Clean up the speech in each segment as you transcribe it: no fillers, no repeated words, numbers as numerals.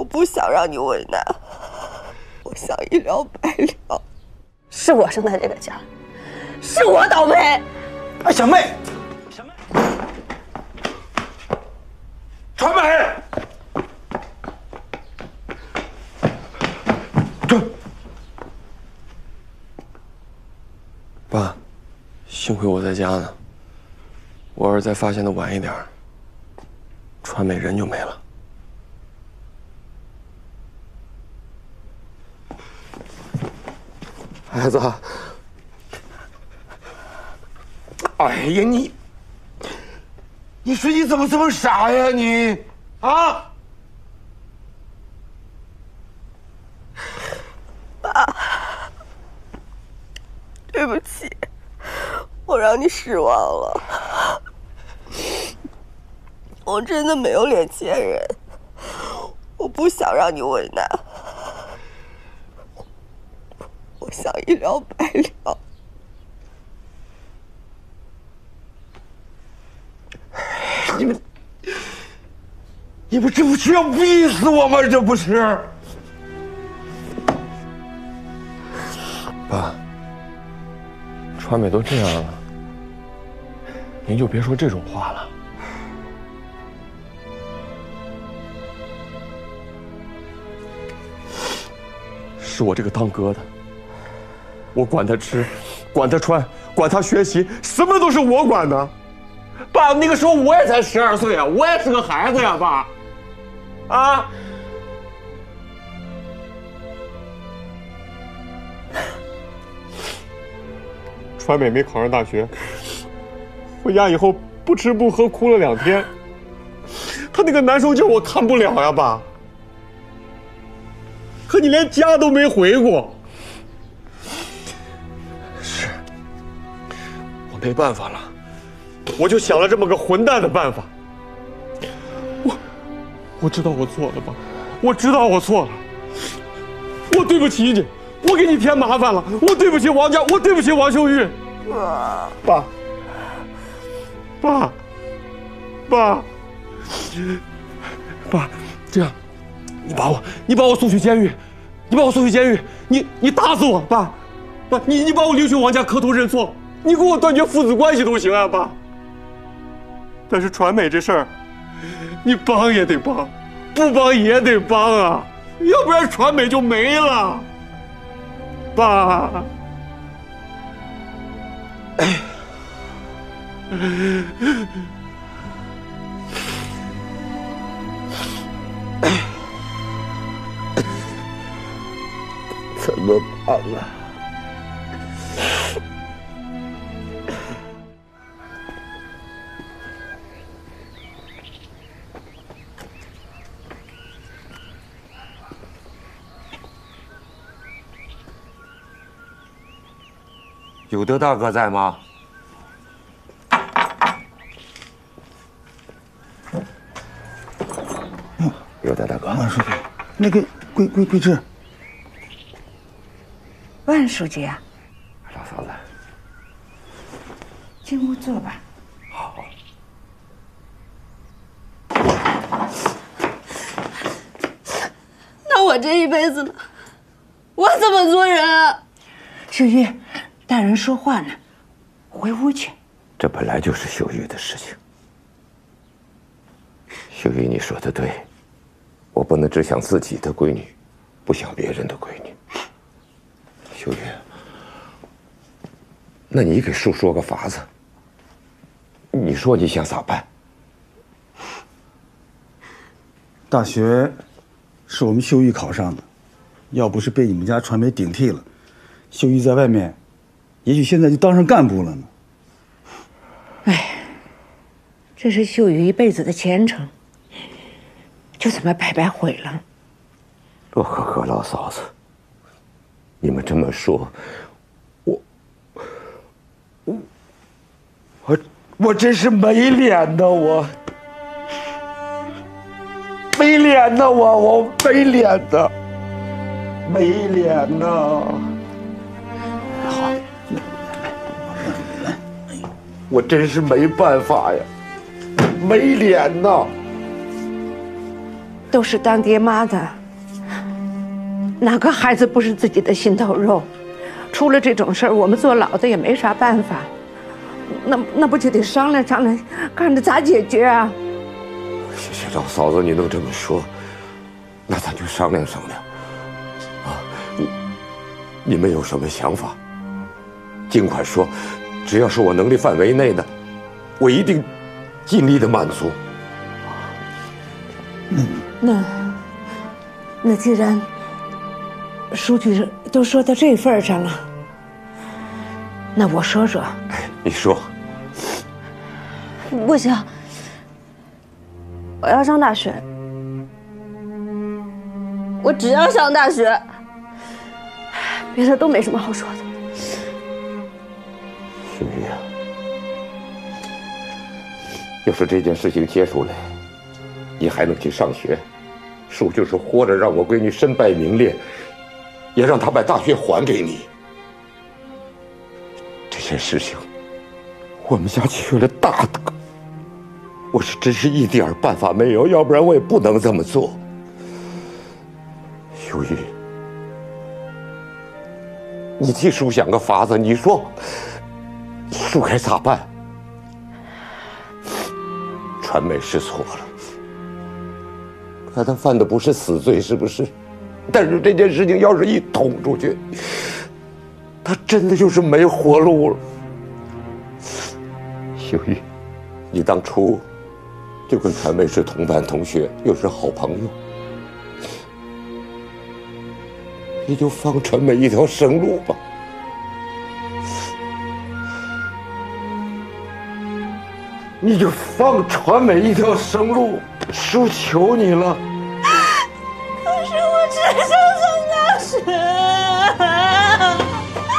不想让你为难，我想一了百了。是我生在这个家，是我倒霉。 哎，小妹，传媒， 爸，幸亏我在家呢，我要是再发现的晚一点，传美人就没了。孩子， 哎呀你说你怎么这么傻呀你啊？ 爸，对不起，我让你失望了。我真的没有脸见人，我不想让你为难，我想一了百了。 你们这不是要逼死我吗？这不是？ 爸，传美都这样了，您就别说这种话了。是我这个当哥的，我管他吃，管他穿，管他学习，什么都是我管的。 爸，那个时候我也才12岁啊，我也是个孩子呀，爸。啊！ 传美没考上大学，回家以后不吃不喝，哭了2天。他那个难受劲我看不了呀，爸。可你连家都没回过。是，我没办法了，我就想了这么个混蛋的办法。我知道我错了，爸，我知道我错了，我对不起你，我给你添麻烦了，我对不起王家，我对不起王秀玉。爸，这样，你把我送去监狱，你打死我，爸，你把我领去王家磕头认错，你给我断绝父子关系都行啊，爸。但是传美这事儿，你帮也得帮，不帮也得帮啊，要不然传美就没了，爸。 怎么办啊？有德大哥在吗？有德大哥， 万书记，那个桂枝。 万书记啊， 老嫂子， 进屋坐吧。 好。 那我这一辈子呢？我怎么做人啊？ 秀玉，大人说话呢，回屋去。 这本来就是秀玉的事情。秀玉，你说的对，我不能只想自己的闺女，不想别人的闺女。秀玉，那你给叔说个法子，你说你想咋办？ 大学是我们秀玉考上的，要不是被你们家传媒顶替了，秀玉在外面，也许现在就当上干部了呢。 哎，这是秀玉一辈子的前程，就这么白白毁了。 罗可可老嫂子，你们这么说，我真是没脸的，我没脸的，我没脸的，没脸呐！好，来，我真是没办法呀，没脸呐！ 都是当爹妈的哪个孩子不是自己的心头肉？出了这种事儿，我们做老的也没啥办法。那不就得商量商量，看着咋解决啊？ 谢谢老嫂子，你能这么说，那咱就商量商量。啊，你们有什么想法，尽管说，只要是我能力范围内的，我一定尽力的满足。 那既然书记都说到这份上了，那我说说。 你说。 不行，我要上大学，我只要上大学，别的都没什么好说的。 秀玉啊，要是这件事情结束了，你还能去上学，叔就是活着让我闺女身败名裂，也让她把大学还给你。这件事情，我们家缺了大德，我是真是一点办法没有，要不然我也不能这么做。秀玉，你替叔想个法子，你说，叔该咋办？传媒是错了，可他犯的不是死罪，是不是？但是这件事情要是一捅出去，他真的就是没活路了。秀玉，你当初就跟传媒是同班同学，又是好朋友，你就放传媒一条生路吧。你就放传媒一条生路，叔求你了。 可是我只想上大学。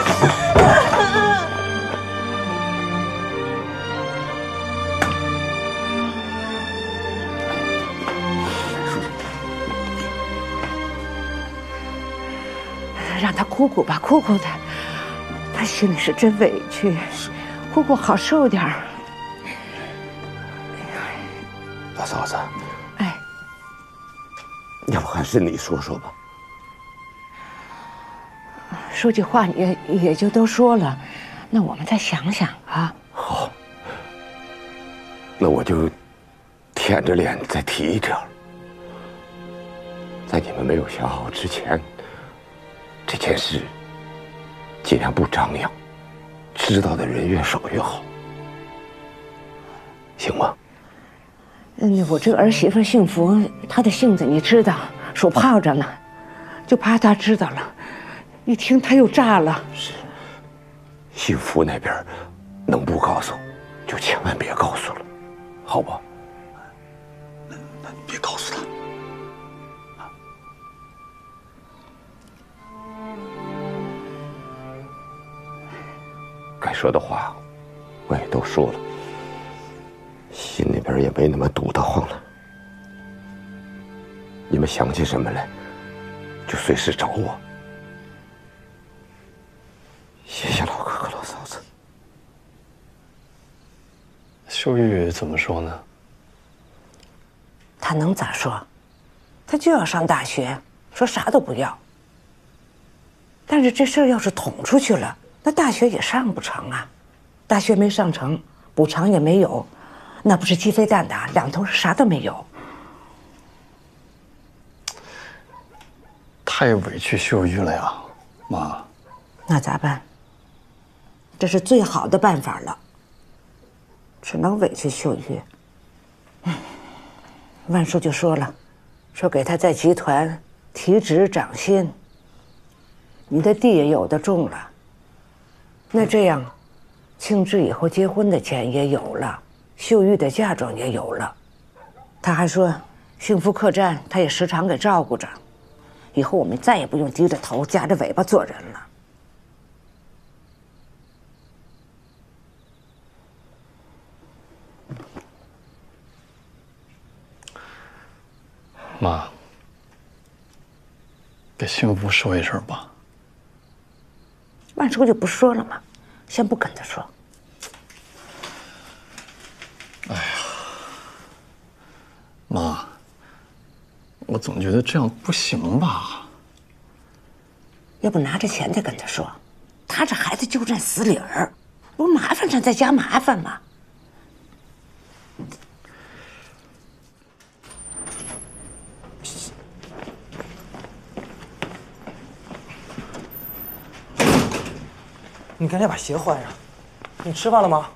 让他哭哭吧，哭哭他心里是真委屈，哭哭好受点儿。 大嫂子， 哎， 要不还是你说说吧。 说句话也就都说了，那我们再想想啊。 好，那我就舔着脸再提一条，在你们没有想好之前，这件事尽量不张扬，知道的人越少越好，行吗？ 我这个儿媳妇幸福，她的性子你知道，手泡着呢，就怕她知道了，一听她又炸了。 是，幸福那边能不告诉，就千万别告诉了，好吧？ 那你别告诉他。 该说的话，我也都说了。心里边也没那么堵得慌了。你们想起什么来，就随时找我。谢谢老哥哥老嫂子。 秀玉怎么说呢？ 她能咋说？她就要上大学，说啥都不要。但是这事儿要是捅出去了，那大学也上不成啊。大学没上成，补偿也没有。那不是鸡飞蛋打，两头啥都没有。 太委屈秀玉了呀，妈。 那咋办？这是最好的办法了，只能委屈秀玉。万叔就说了，说给他在集团提职涨薪。你的地也有的种了，那这样，庆之以后结婚的钱也有了。秀玉的嫁妆也有了，他还说幸福客栈他也时常给照顾着，以后我们再也不用低着头夹着尾巴做人了。 妈，给幸福说一声吧。 万叔就不说了嘛，先不跟他说。 哎呀，妈，我总觉得这样不行吧？ 要不拿着钱再跟他说，他这孩子就占死理儿，不是麻烦上再加麻烦吗？ 你赶紧把鞋换上。你吃饭了吗？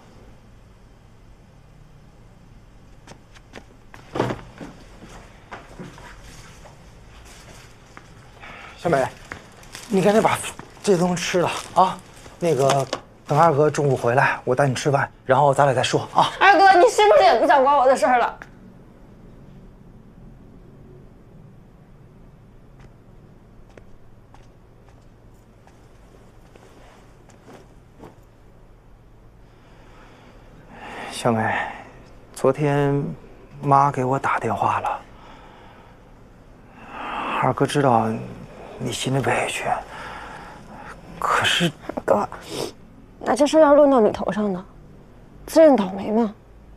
小美，你赶紧把这东西吃了啊！那个，等二哥中午回来，我带你吃饭，然后咱俩再说啊。 二哥，你是不是也不想管我的事儿了？ 小美，昨天妈给我打电话了。二哥知道你心里委屈，可是哥，那这事要论到你头上呢，自认倒霉吗？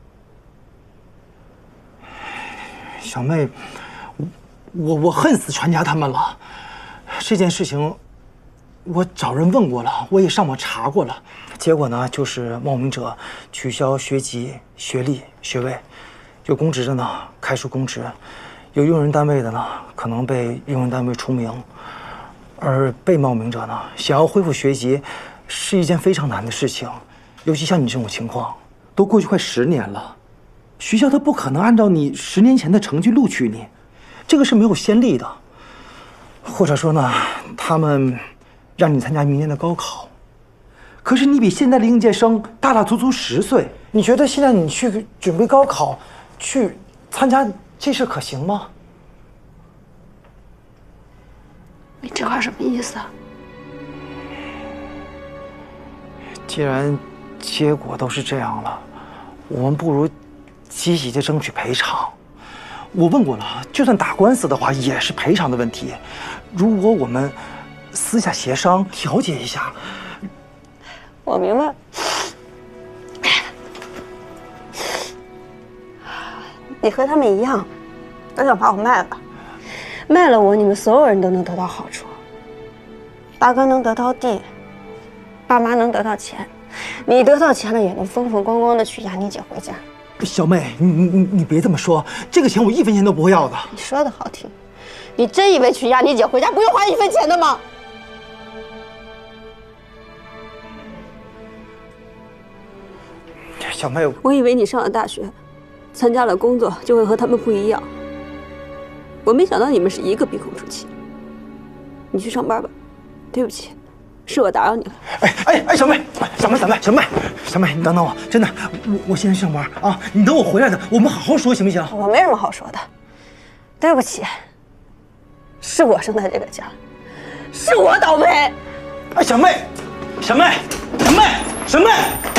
小妹，我恨死全家他们了。这件事情，我找人问过了，我也上网查过了，结果呢，就是冒名者取消学籍、学历、学位，有公职的呢开除公职，有用人单位的呢可能被用人单位除名，而被冒名者呢想要恢复学籍，是一件非常难的事情，尤其像你这种情况，都过去快10年了，学校他不可能按照你10年前的成绩录取你，这个是没有先例的，或者说呢，他们让你参加明年的高考，可是你比现在的应届生大大足足10岁，你觉得现在你去准备高考，去参加这事可行吗？ 你这话什么意思啊？ 既然结果都是这样了，我们不如积极的争取赔偿。我问过了，就算打官司的话，也是赔偿的问题。如果我们私下协商调解一下， 我明白。你和他们一样，都想把我卖了。卖了我，你们所有人都能得到好处。大哥能得到地，爸妈能得到钱，你得到钱了也能风风光光的娶丫妮姐回家。 小妹，你别这么说，这个钱我1分钱都不会要的。 你说的好听，你真以为娶丫妮姐回家不用花1分钱的吗？ 小妹， 我以为你上了大学，参加了工作就会和他们不一样。我没想到你们是一个鼻孔出气。你去上班吧，对不起，是我打扰你了。 小妹，你等等我，真的，我现在上班啊，你等我回来的，我们好好说，行不行？ 我没什么好说的，对不起，是我生在这个家，是我倒霉。 小妹。